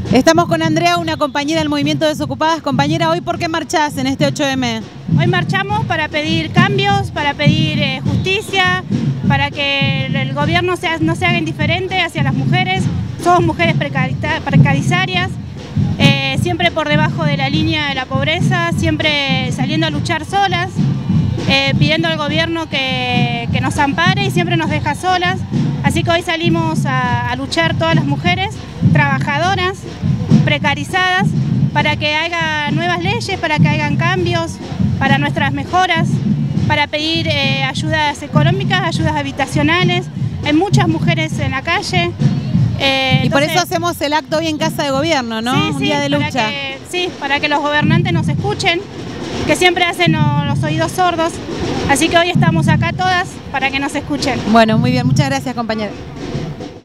Estamos con Andrea, una compañera del Movimiento Desocupadas. Compañera, ¿hoy por qué marchás en este 8M? Hoy marchamos para pedir cambios, para pedir justicia, para que el gobierno no se haga indiferente hacia las mujeres. Somos mujeres precarizarias, siempre por debajo de la línea de la pobreza, siempre saliendo a luchar solas, pidiendo al gobierno que nos ampare y siempre nos deja solas. Así que hoy salimos a luchar todas las mujeres trabajadoras, precarizadas, para que haya nuevas leyes, para que hagan cambios, para nuestras mejoras, para pedir ayudas económicas, ayudas habitacionales. Hay muchas mujeres en la calle. Y por eso hacemos el acto hoy en Casa de Gobierno, ¿no? Sí, un día de lucha. Para que los gobernantes nos escuchen, que siempre hacen los oídos sordos. Así que hoy estamos acá todas para que nos escuchen. Bueno, muy bien. Muchas gracias, compañera.